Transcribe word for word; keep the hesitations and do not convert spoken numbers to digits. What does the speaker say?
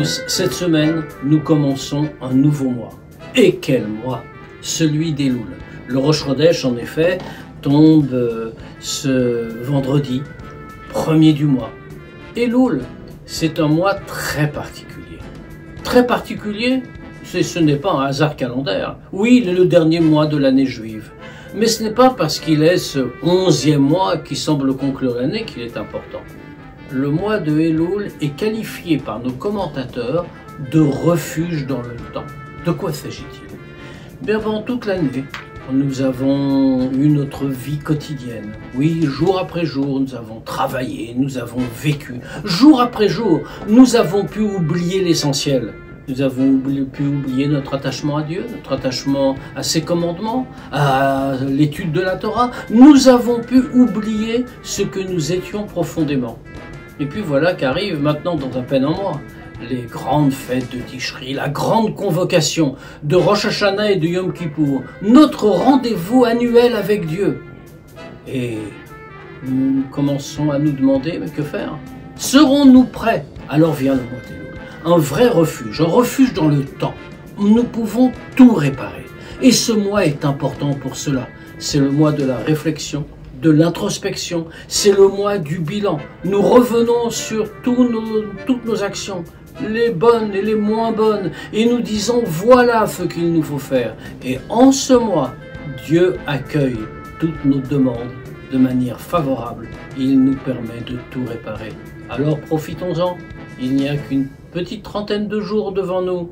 tous, cette semaine, nous commençons un nouveau mois. Et quel mois! Celui d'Elul. Le Rosh Chodesh, en effet, tombe euh, ce vendredi, premier du mois. Elul, c'est un mois très particulier. Très particulier, ce n'est pas un hasard calendaire. Oui, il est le dernier mois de l'année juive. Mais ce n'est pas parce qu'il est ce onzième mois qui semble conclure l'année qu'il est important. Le mois de Elul est qualifié par nos commentateurs de refuge dans le temps. De quoi s'agit-il? Bien, pendant toute l'année, nous avons eu notre vie quotidienne. Oui, jour après jour, nous avons travaillé, nous avons vécu. Jour après jour, nous avons pu oublier l'essentiel. Nous avons pu oublier notre attachement à Dieu, notre attachement à ses commandements, à l'étude de la Torah. Nous avons pu oublier ce que nous étions profondément. Et puis voilà qu'arrive maintenant, dans à peine un mois, les grandes fêtes de Tishri, la grande convocation de Rosh Hashanah et de Yom Kippour, notre rendez-vous annuel avec Dieu. Et nous commençons à nous demander, mais que faire? Serons-nous prêts? Alors vient le mois d'Elul, un vrai refuge, un refuge dans le temps. Nous pouvons tout réparer. Et ce mois est important pour cela. C'est le mois de la réflexion, de l'introspection, c'est le mois du bilan. Nous revenons sur tous nos, toutes nos actions, les bonnes et les moins bonnes, et nous disons voilà ce qu'il nous faut faire. Et en ce mois, Dieu accueille toutes nos demandes de manière favorable. Il nous permet de tout réparer. Alors profitons-en, il n'y a qu'une petite trentaine de jours devant nous.